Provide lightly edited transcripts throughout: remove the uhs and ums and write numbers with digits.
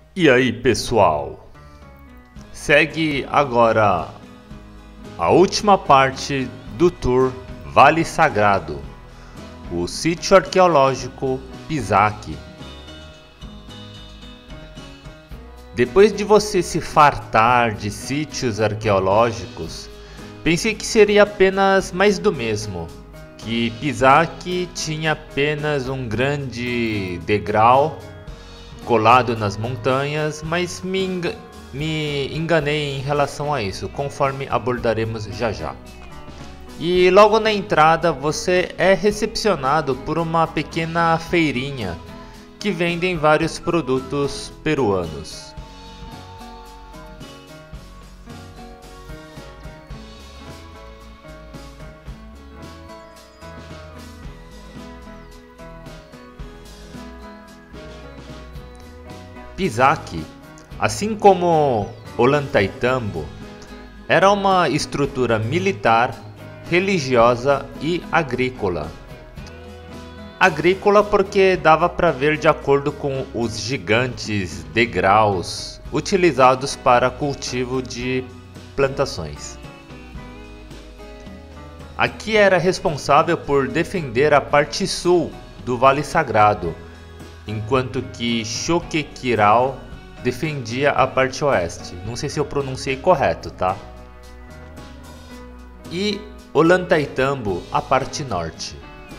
E aí, pessoal? Segue agora a última parte do tour Vale Sagrado, o sítio arqueológico Pisac. Depois de você se fartar de sítios arqueológicos, pensei que seria apenas mais do mesmo, que Pisac tinha apenas um grande degrau colado nas montanhas, mas me enganei em relação a isso, conforme abordaremos já já. E logo na entrada você é recepcionado por uma pequena feirinha que vendem vários produtos peruanos. Pisac, assim como Ollantaytambo, era uma estrutura militar, religiosa e agrícola. Agrícola porque dava para ver de acordo com os gigantes degraus utilizados para cultivo de plantações. Aqui era responsável por defender a parte sul do Vale Sagrado, enquanto que Choquequirao defendia a parte oeste. Não sei se eu pronunciei correto, tá? E Ollantaytambo a parte norte.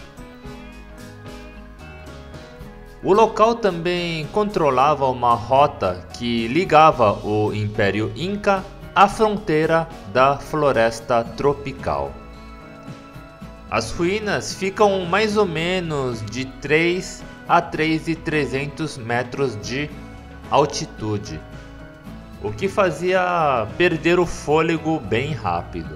O local também controlava uma rota que ligava o Império Inca à fronteira da floresta tropical. As ruínas ficam mais ou menos de 3 a 3.300 metros de altitude, o que fazia perder o fôlego bem rápido.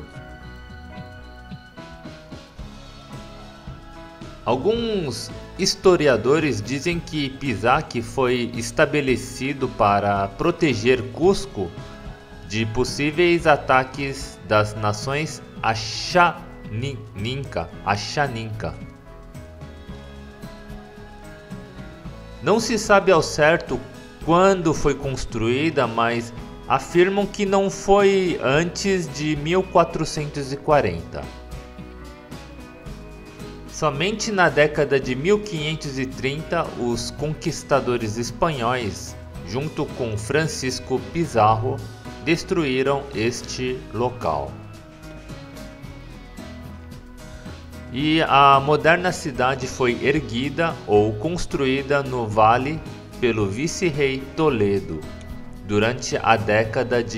Alguns historiadores dizem que Pisac foi estabelecido para proteger Cusco de possíveis ataques das nações Axaninca. Não se sabe ao certo quando foi construída, mas afirmam que não foi antes de 1440. Somente na década de 1530, os conquistadores espanhóis, junto com Francisco Pizarro, destruíram este local. E a moderna cidade foi erguida ou construída no vale pelo vice-rei Toledo durante a década de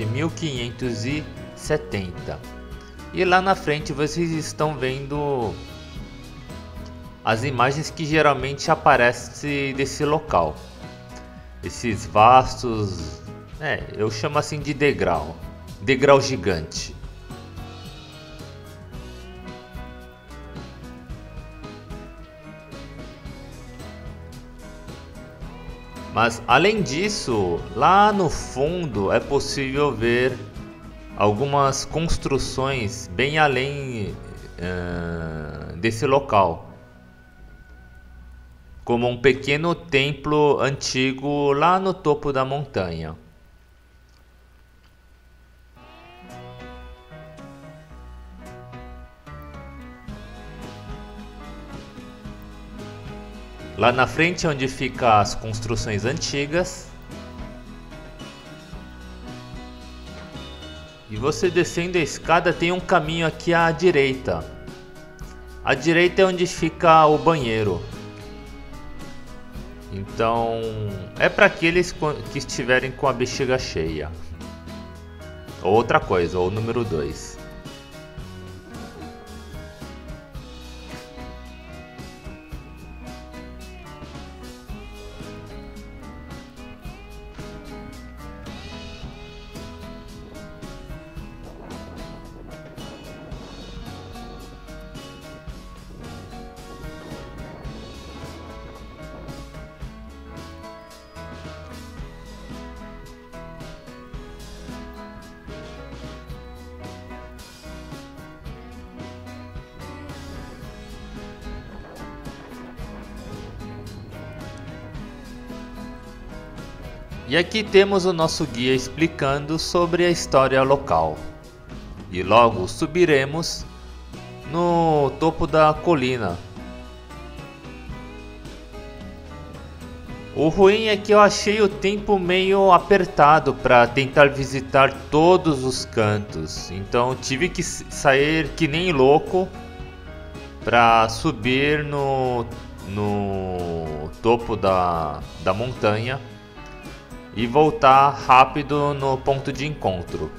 1570. E lá na frente vocês estão vendo as imagens que geralmente aparecem desse local. Esses vastos, eu chamo assim de degrau gigante. Mas além disso, lá no fundo é possível ver algumas construções bem além desse local, como um pequeno templo antigo lá no topo da montanha. Lá na frente é onde ficam as construções antigas. E você descendo a escada tem um caminho aqui à direita. À direita é onde fica o banheiro. Então é para aqueles que estiverem com a bexiga cheia. Ou outra coisa, ou número 2. E aqui temos o nosso guia explicando sobre a história local. E logo subiremos no topo da colina. O ruim é que eu achei o tempo meio apertado para tentar visitar todos os cantos, então tive que sair que nem louco para subir no topo da montanha e voltar rápido no ponto de encontro.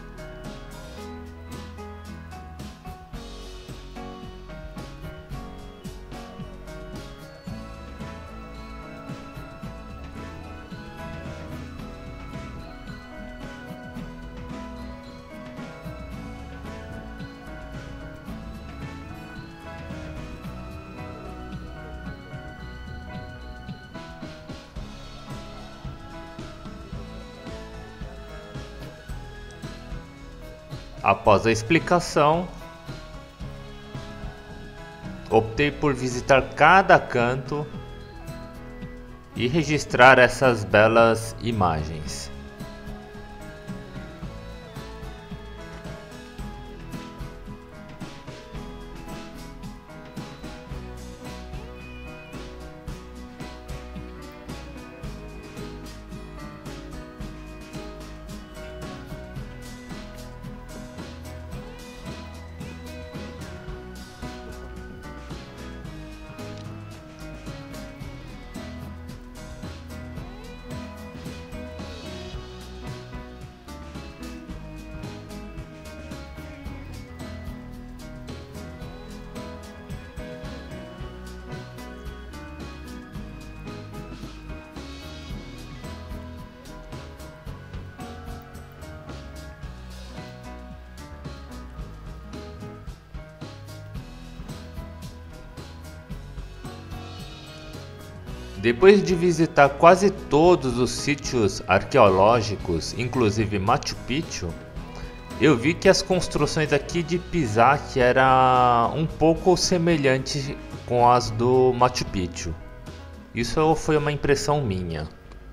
Após a explicação, optei por visitar cada canto e registrar essas belas imagens. Depois de visitar quase todos os sítios arqueológicos, inclusive Machu Picchu, eu vi que as construções aqui de Pisac eram um pouco semelhantes com as do Machu Picchu. Isso foi uma impressão minha.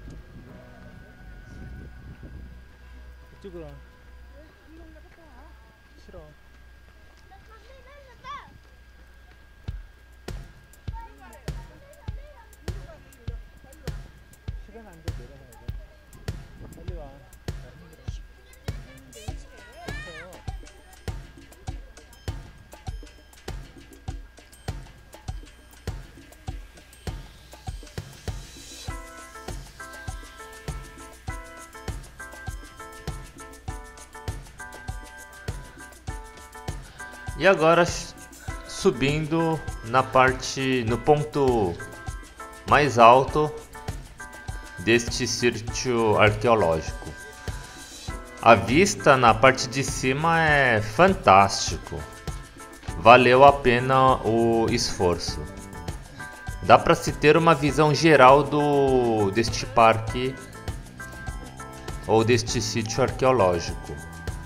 E agora subindo no ponto mais alto deste sítio arqueológico. A vista na parte de cima é fantástico. Valeu a pena o esforço. Dá para se ter uma visão geral deste parque ou deste sítio arqueológico.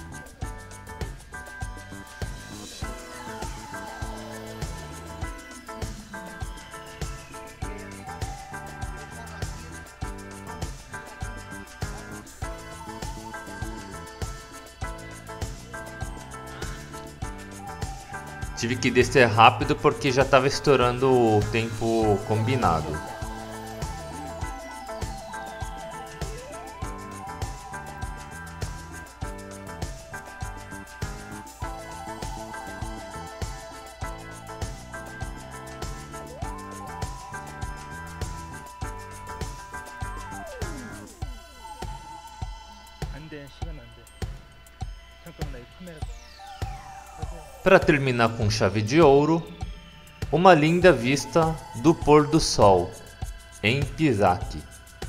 Tive que descer rápido porque já estava estourando o tempo combinado. Para terminar com chave de ouro, uma linda vista do pôr do sol em Pisac.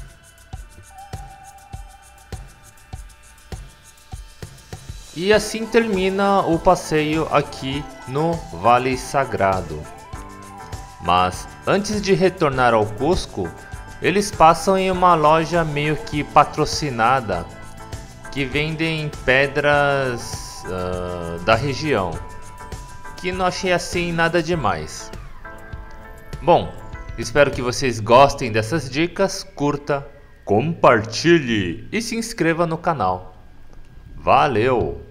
E assim termina o passeio aqui no Vale Sagrado. Mas antes de retornar ao Cusco, eles passam em uma loja meio que patrocinada que vendem pedras da região, que não achei assim nada demais. Bom, espero que vocês gostem dessas dicas, curta, compartilhe e se inscreva no canal. Valeu!